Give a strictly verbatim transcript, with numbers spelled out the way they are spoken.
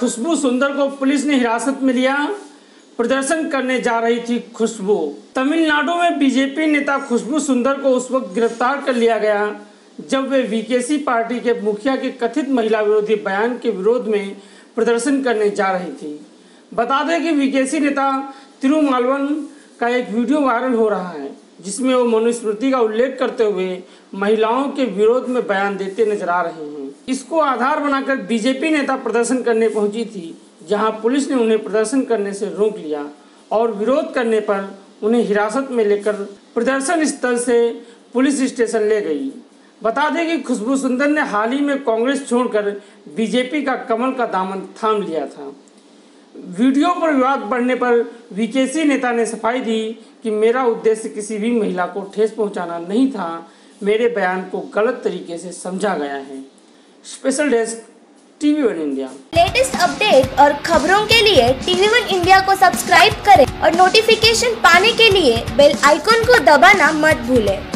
खुशबू सुंदर को पुलिस ने हिरासत में लिया। प्रदर्शन करने जा रही थी खुशबू। तमिलनाडु में बीजेपी नेता खुशबू सुंदर को उस वक्त गिरफ्तार कर लिया गया जब वे वीकेसी पार्टी के मुखिया के कथित महिला विरोधी बयान के विरोध में प्रदर्शन करने जा रही थी। बता दें कि वीकेसी नेता तिरुमालवन का एक वीडियो वायरल हो रहा है जिसमें वो मनुस्मृति का उल्लेख करते हुए महिलाओं के विरोध में बयान देते नजर आ रहे हैं। इसको आधार बनाकर बीजेपी नेता प्रदर्शन करने पहुंची थी, जहां पुलिस ने उन्हें प्रदर्शन करने से रोक लिया और विरोध करने पर उन्हें हिरासत में लेकर प्रदर्शन स्थल से पुलिस स्टेशन ले गई। बता दें कि खुशबू सुंदर ने हाल ही में कांग्रेस छोड़कर बीजेपी का कमल का दामन थाम लिया था। वीडियो पर विवाद बढ़ने पर वीकेसी नेता ने सफाई दी कि मेरा उद्देश्य किसी भी महिला को ठेस पहुंचाना नहीं था, मेरे बयान को गलत तरीके से समझा गया है। Special desk TV one India. Latest update और खबरों के लिए टीवी वन इंडिया को सब्सक्राइब करें और नोटिफिकेशन पाने के लिए बेल आइकॉन को दबाना मत भूलें।